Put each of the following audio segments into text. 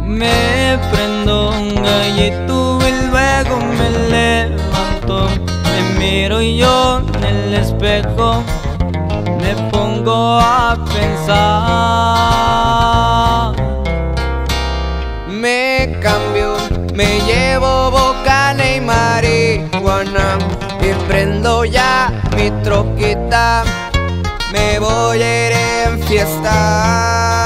Me prendo un gallito y luego me levanto. Me miro yo en el espejo, me pongo a pensar. Me cambio, me llevo bocana y marihuana y prendo ya mi troquita. Me voy a ir en fiesta.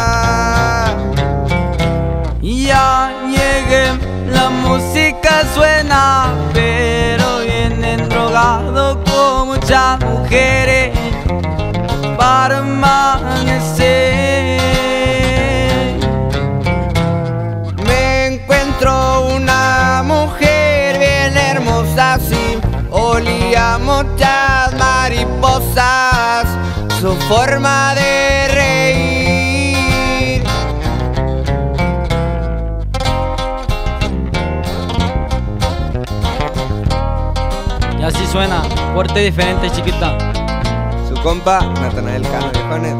Ya llegué, la música suena, pero viene drogado con muchas mujeres para amanecer. Me encuentro una mujer bien hermosa, sí, olía muchas mariposas, su forma de reír. Y así suena, fuerte diferente, chiquita. Su compa, Natanael Cano, viejones.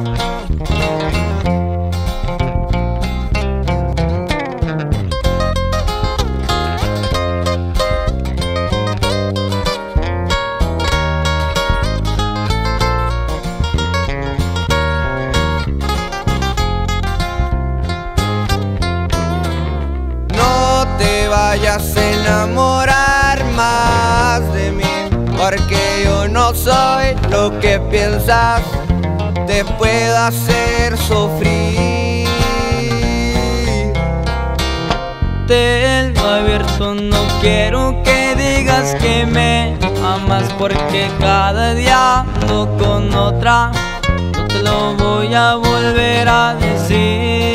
No te vayas a enamorar más de mí, porque yo no soy lo que piensas, te puedo hacer sufrir. Te lo abierto, no quiero que digas que me amas, porque cada día ando con otra. No te lo voy a volver a decir.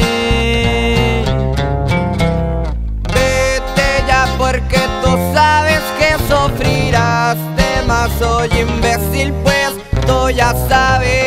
Vete ya porque tú sabes que sufrirás de más. Soy imbécil, pues tú ya sabes.